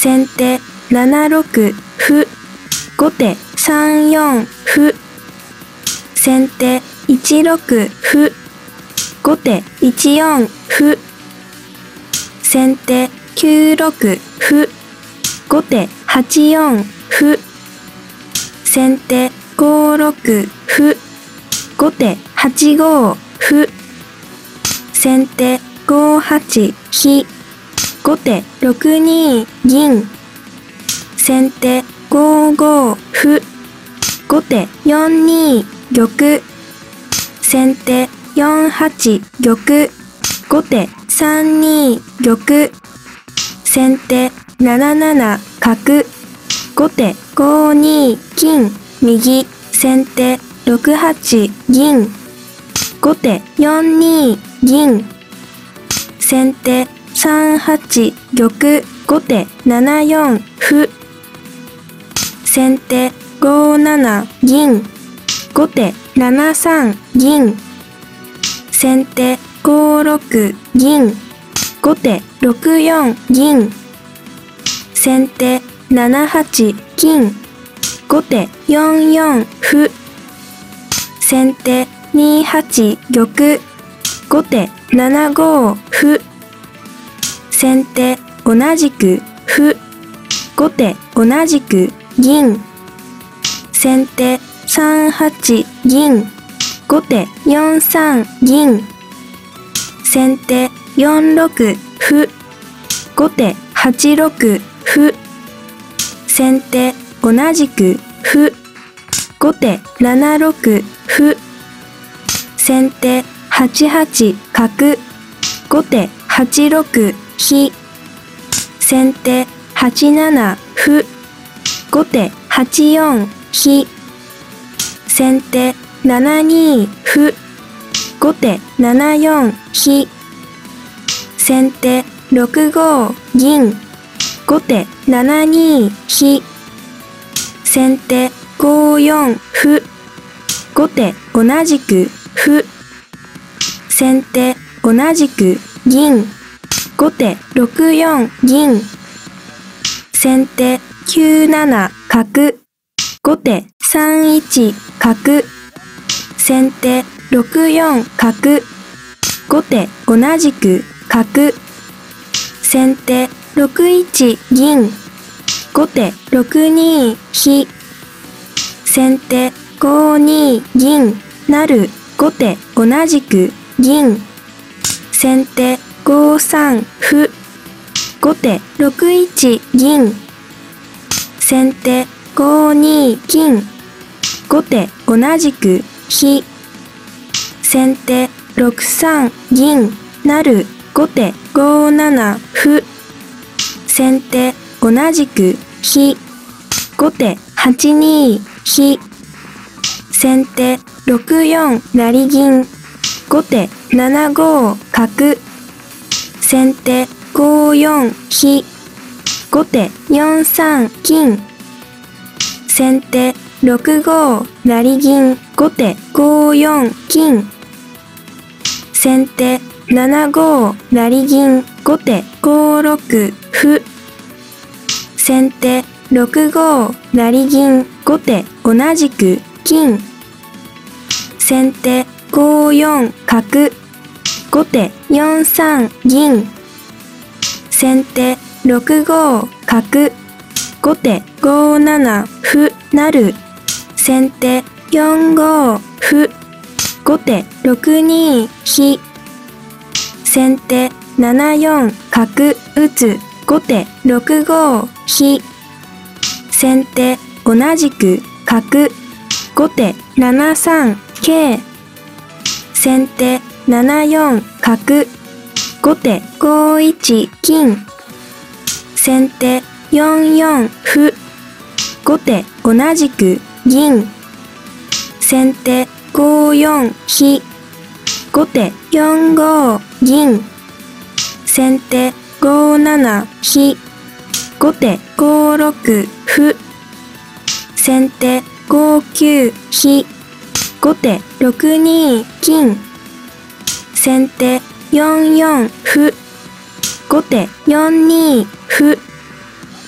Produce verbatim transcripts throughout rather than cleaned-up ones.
先手ななろく歩、後手さんよん歩、先手いちろく歩、後手いちよん歩、先手きゅうろく歩、後手はちよん歩、先手ごろく歩、後手はちご歩、先手ごはち飛、後手ろくに銀、先手ごご歩、後手よんに玉、先手よんはち玉、後手さんに玉、先手なななな角、後手ごに金右、先手ろくはち銀、後手よんに銀、先手さんはち玉、後手ななよん歩、先手ごなな銀、後手ななさん銀、先手ごろく銀、後手ろくよん銀、先手ななはち金、後手よんよん歩、先手にはち玉、後手ななご歩、先手同じく歩、後手同じく銀、先手さんはち銀、後手よんさん銀、先手よんろく歩、後手はちろく歩、先手同じく歩、後手ななろく歩、先手はちはち角、後手はちろく飛、先手はちなな歩、後手はちよん飛、先手ななに歩、後手ななよん飛、先手ろくご銀、後手ななに飛、先手ごよん歩、後手同じく歩、先手同じく銀、後手ろくよん銀、先手きゅうなな角、後手さんいち角、先手ろくよん角、後手同じく角、先手ろくいち銀、後手ろくに飛、先手ごに銀成、後手同じく銀、先手ごさん歩、後手ろくいち銀、先手ごに金、後手同じく飛、先手ろくさん銀成、後手ごなな歩、先手同じく飛、後手はちに飛、先手ろくよん成銀、後手ななご角、先手ごよん飛、後手よんさん金、先手ろくご成銀、後手ごよん金、先手ななご成銀、後手ごろく歩、先手ろくご成銀、後手同じく金、先手ごよん角、後手よんさん銀、先手ろくご角、後手ごなな歩成、先手よんご歩、後手ろくに飛、先手ななよん角打つ、後手ろくご飛、先手同じく角、後手ななさん桂、先手ななよん角、後手ごいち金、先手よんよん歩、後手同じく銀、先手ごよん飛、後手よんご銀、先手ごなな飛、後手ごろく歩、先手ごきゅう飛、後手ろくに金、先手よんよん歩、後手よんに歩、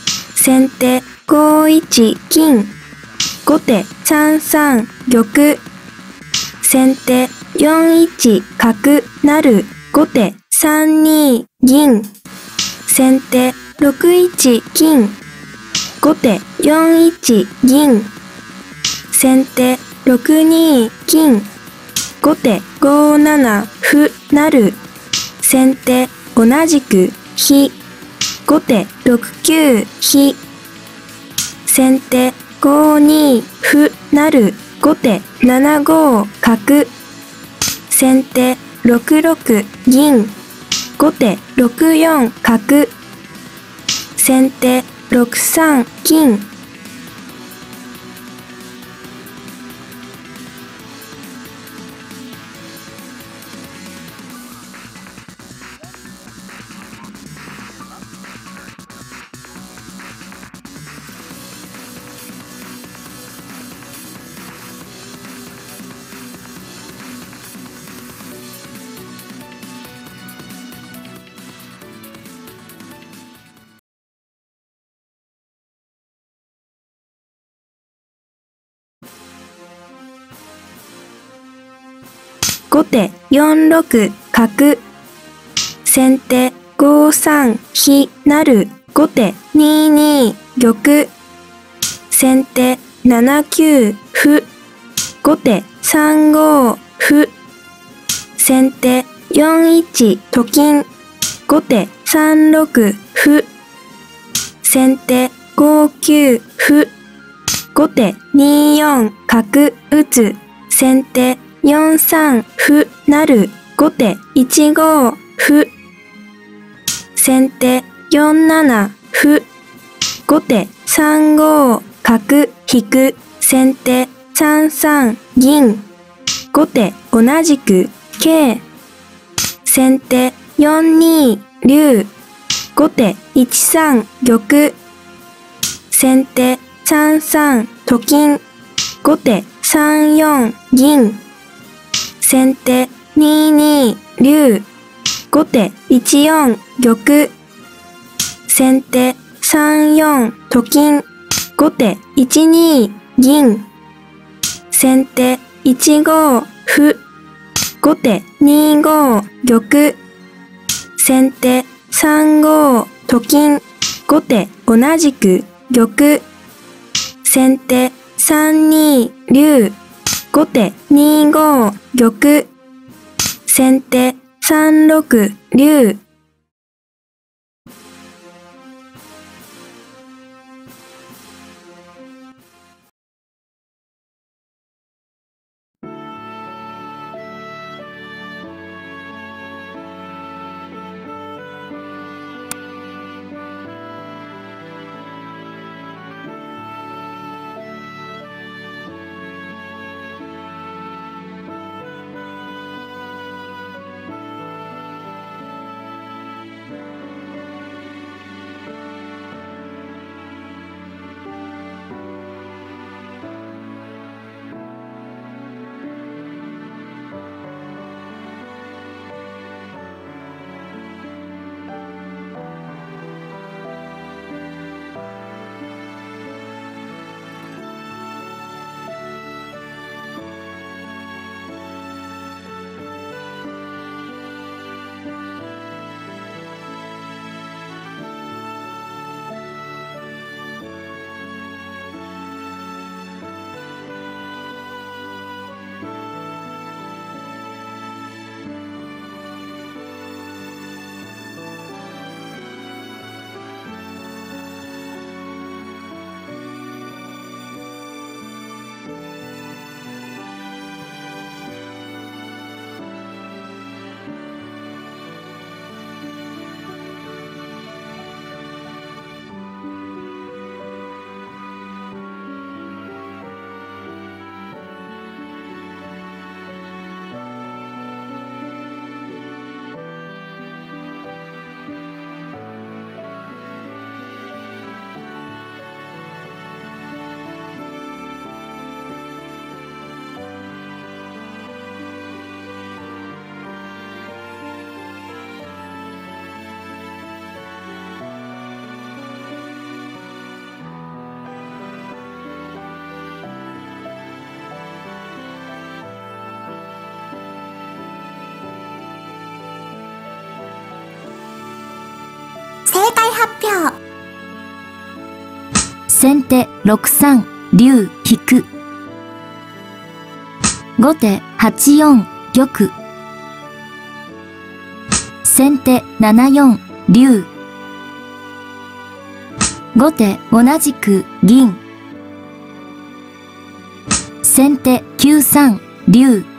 先手ごいち金。後手さんさん玉。先手よんいち角成。後手さんに銀。先手ろくいち金。後手よんいち銀。先手ろくに金。後手ごなな歩成。先手同じく飛。後手ろくきゅう飛。先手ごに歩成。後手ななご角。先手ろくろく銀。後手ろくよん角。先手ろくさん金。後手よんろく角。先手ごさん飛成。後手にに玉。先手ななきゅう歩。後手さんご歩。先手よんいちと金。後手さんろく歩。先手ごきゅう歩。後手によん角打つ。先手よんさん歩成。後手いちご歩。先手よんなな歩。後手さんご角引く。先手さんさん銀。後手同じく桂。先手よんに竜。後手いちさん玉。先手さんさんと金。後手さんよん銀。先手にに竜。後手いちよん玉。先手さんよんと金。後手いちに銀。先手いちご歩。後手にご玉。先手さんごと金。後手同じく玉。先手さんに竜。後手にご玉。先手さんろく竜。 秒。 先手ろくさん竜引く。後手はちよん玉。先手ななよん竜。後手同じく銀。先手きゅうさん竜。